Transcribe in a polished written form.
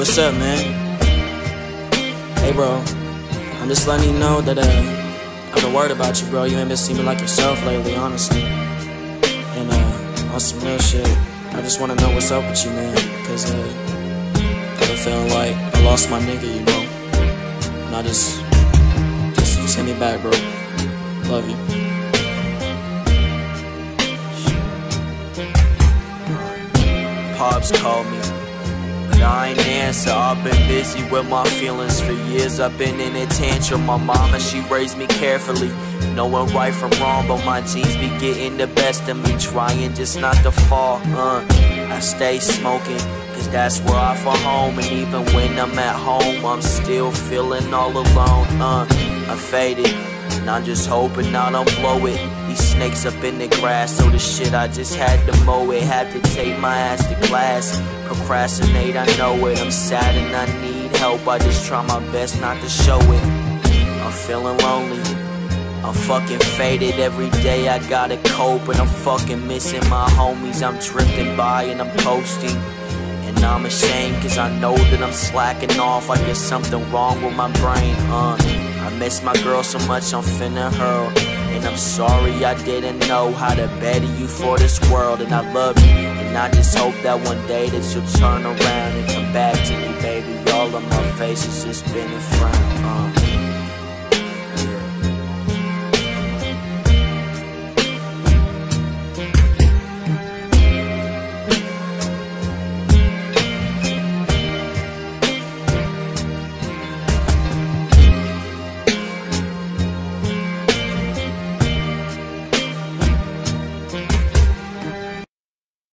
what's up, man? Hey, bro, I'm just letting you know that I've been worried about you, bro. You ain't been seeming like yourself lately, honestly. And on some real shit, I just wanna know what's up with you, man. Cause I've been feeling like I lost my nigga, you know. And I just hit me back, bro. Love you. Pops called me, but I ain't answer. I've been busy with my feelings for years. I've been in a tantrum. My mama, she raised me carefully, knowing right from wrong, but my genes be getting the best of me, trying just not to fall. I stay smoking, cause that's where I feel home. And even when I'm at home, I'm still feeling all alone. I'm faded, and I'm just hoping I don't blow it. These snakes up in the grass, so the shit I just had to mow it. Had to take my ass to class, procrastinate, I know it. I'm sad and I need help, I just try my best not to show it. I'm feeling lonely, I'm fucking faded. Every day I gotta cope, and I'm fucking missing my homies. I'm drifting by and I'm posting, and I'm ashamed cause I know that I'm slacking off. I guess something wrong with my brain. I miss my girl so much I'm finna hurl, and I'm sorry I didn't know how to better you for this world. And I love you, and I just hope that one day that you'll turn around and come back to me, baby. All of my face has just been a frown.